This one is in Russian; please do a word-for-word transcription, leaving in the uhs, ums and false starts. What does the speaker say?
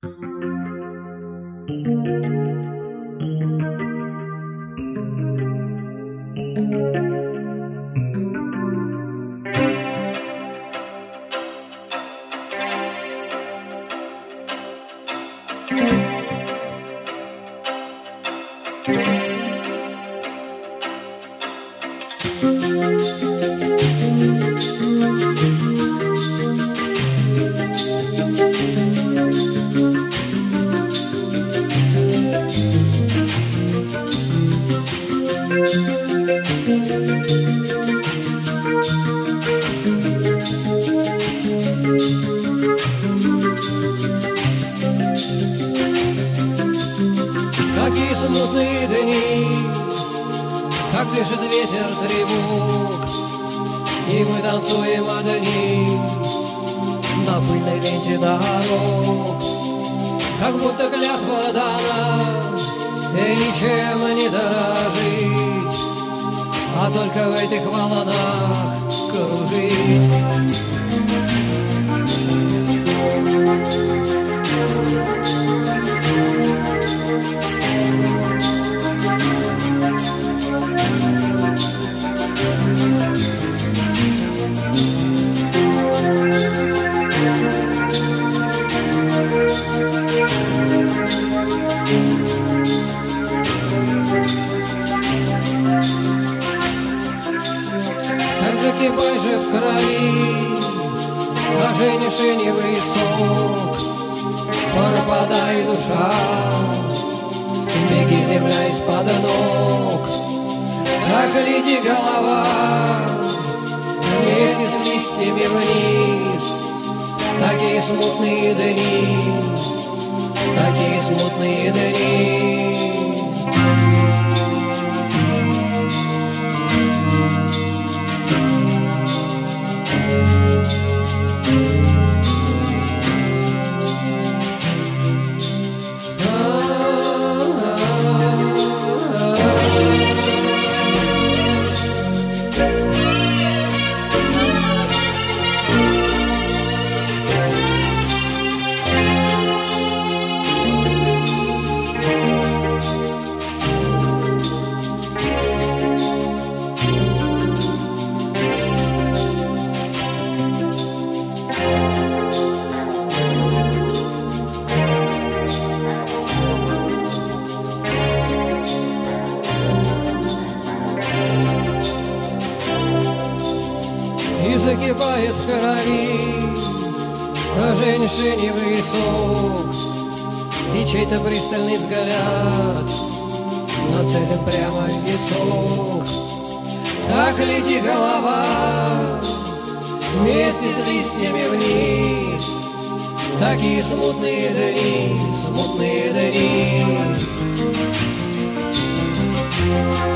Какие смутные дни, как дышит ветер тревог, и мы танцуем одни на пыльной ленте дорог. Как будто клятва дана, и ничем не дорожить, а только в этих волнах кружить. Закипай же в крови, а женишеневый сок, пропадай душа, беги земля из-под ног. Как лети голова вместе с листьями вниз, такие смутные дни, такие смутные дни. И закипает в крови женьшеневый сок, и чей-то пристальный взгляд нацелен прямо в висок. Так лети голова вместе с листьями вниз, такие смутные дни, смутные дни.